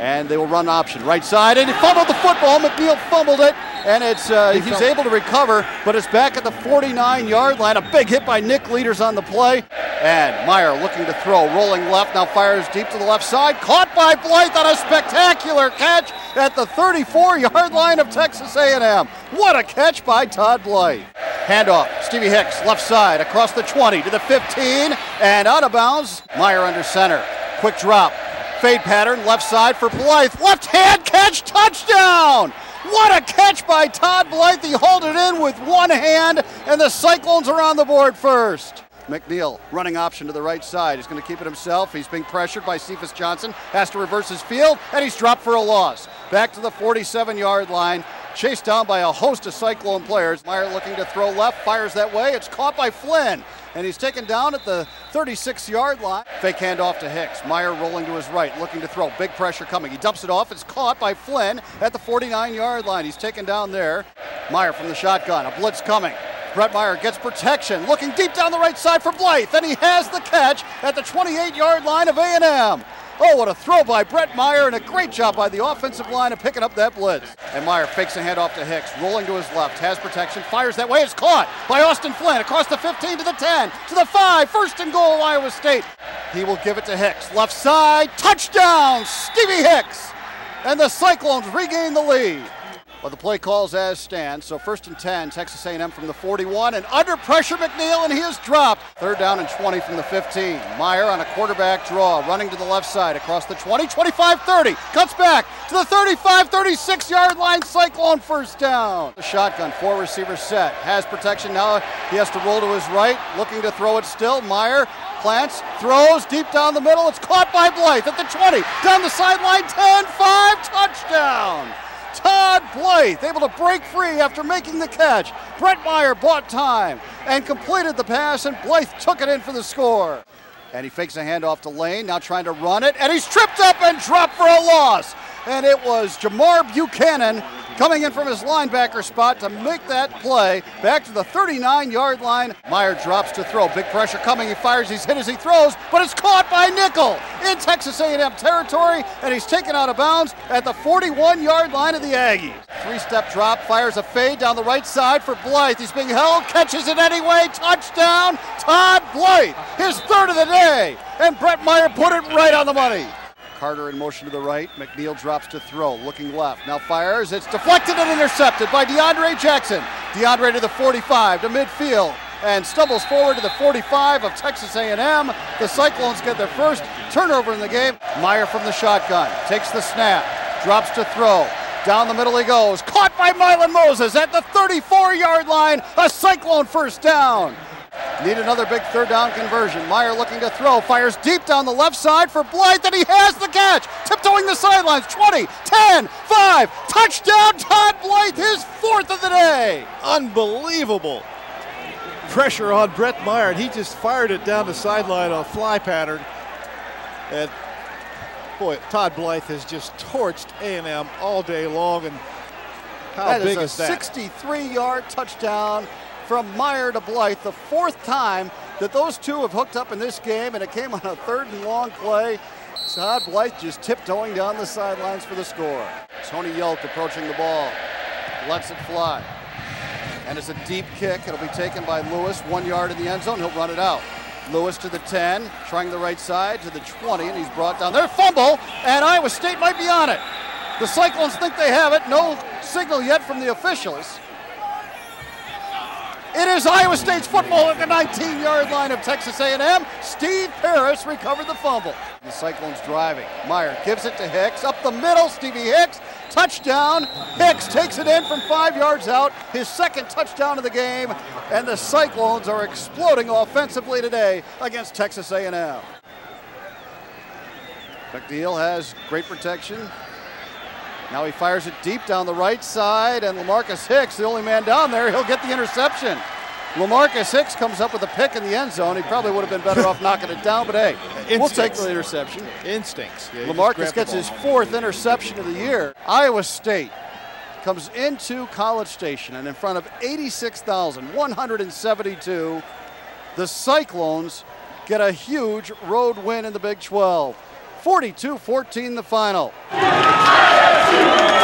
And they will run option right side, and he fumbled the football. McNeil fumbled it, and it's he's able to recover, but it's back at the 49-yard line. A big hit by Nick Leaders on the play. And Meyer looking to throw, rolling left, now fires deep to the left side. Caught by Blythe on a spectacular catch at the 34-yard line of Texas A&M. What a catch by Todd Blythe. Handoff, Stevie Hicks, left side, across the 20 to the 15, and out of bounds. Meyer under center. Quick drop. Fade pattern, left side for Blythe. Left hand catch, touchdown! What a catch by Todd Blythe. He hauled it in with one hand, and the Cyclones are on the board first. McNeil running option to the right side. He's going to keep it himself. He's being pressured by Cephas Johnson. Has to reverse his field, and he's dropped for a loss. Back to the 47-yard line. Chased down by a host of Cyclone players. Meyer looking to throw left, fires that way. It's caught by Flynn, and he's taken down at the 36-yard line. Fake handoff to Hicks. Meyer rolling to his right, looking to throw. Big pressure coming. He dumps it off. It's caught by Flynn at the 49-yard line. He's taken down there. Meyer from the shotgun. A blitz coming. Brett Meyer gets protection, looking deep down the right side for Blythe, and he has the catch at the 28-yard line of A&M. Oh, what a throw by Brett Meyer, and a great job by the offensive line of picking up that blitz. And Meyer fakes a handoff to Hicks, rolling to his left, has protection, fires that way. It's caught by Austin Flynn across the 15 to the 10 to the 5. First and goal, Iowa State. He will give it to Hicks. Left side, touchdown, Stevie Hicks. And the Cyclones regain the lead. Well, the play calls as stands, so 1st and 10, Texas A&M from the 41, and under pressure McNeil, and he is dropped. 3rd down and 20 from the 15. Meyer on a quarterback draw, running to the left side, across the 20, 25-30, cuts back to the 35, 36-yard line, Cyclone first down. The shotgun, 4 receiver set, has protection now, he has to roll to his right, looking to throw it still. Meyer plants, throws deep down the middle, it's caught by Blythe at the 20, down the sideline, 10-5, touchdown. Todd Blythe able to break free after making the catch. Brett Meyer bought time and completed the pass, and Blythe took it in for the score. And he fakes a handoff to Lane, now trying to run it, and he's tripped up and dropped for a loss. And it was Jamar Buchanan coming in from his linebacker spot to make that play back to the 39-yard line. Meyer drops to throw. Big pressure coming. He fires. He's hit as he throws, but it's caught by Nickel in Texas A&M territory, and he's taken out of bounds at the 41-yard line of the Aggies. 3-step drop, fires a fade down the right side for Blythe. He's being held, catches it anyway. Touchdown, Todd Blythe, his 3rd of the day, and Brett Meyer put it right on the money. Carter in motion to the right. McNeil drops to throw, looking left. Now fires. It's deflected and intercepted by DeAndre Jackson. DeAndre to the 45, to midfield, and stumbles forward to the 45 of Texas A&M. The Cyclones get their first turnover in the game. Meyer from the shotgun takes the snap, drops to throw. Down the middle he goes. Caught by Mylan Moses at the 34-yard line. A Cyclone first down. Need another big 3rd down conversion. Meyer looking to throw, fires deep down the left side for Blythe, and he has the catch. Tiptoeing the sidelines, 20, 10, 5, touchdown Todd Blythe, his 4th of the day. Unbelievable pressure on Brett Meyer, and he just fired it down the sideline on a fly pattern. And boy, Todd Blythe has just torched A&M all day long, and how big is that? That is a 63-yard touchdown from Meyer to Blythe, the 4th time that those two have hooked up in this game, and it came on a 3rd and long play. Todd Blythe just tiptoeing down the sidelines for the score. Tony Yelk approaching the ball, lets it fly, and it's a deep kick. It'll be taken by Lewis, 1 yard in the end zone. He'll run it out. Lewis to the 10, trying the right side to the 20, and he's brought down there. Fumble, and Iowa State might be on it. The Cyclones think they have it. No signal yet from the officials. It is Iowa State's football at the 19-yard line of Texas A&M. Steve Paris recovered the fumble. The Cyclones driving. Meyer gives it to Hicks. Up the middle, Stevie Hicks. Touchdown. Hicks takes it in from 5 yards out. His 2nd touchdown of the game. And the Cyclones are exploding offensively today against Texas A&M. McNeil has great protection. Now he fires it deep down the right side, and LaMarcus Hicks, the only man down there, he'll get the interception. LaMarcus Hicks comes up with a pick in the end zone. He probably would have been better off knocking it down, but hey, we'll take the interception. Instincts. Yeah, LaMarcus gets his 4th interception of the year. Iowa State comes into College Station, and in front of 86,172, the Cyclones get a huge road win in the Big 12. 42-14 the final.